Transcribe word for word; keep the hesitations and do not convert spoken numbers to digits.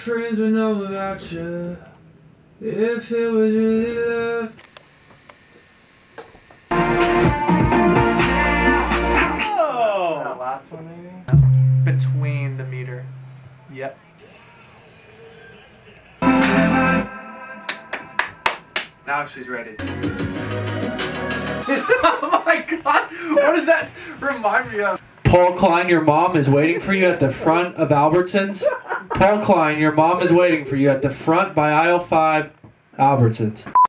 friends would know about you if it was really love. Oh! That last one, maybe? Between the meter. Yep. Now she's ready. Oh my god! What does that remind me of? Paul Klein, your mom is waiting for you at the front of Albertsons. Paul Klein, your mom is waiting for you at the front by aisle five, Albertsons.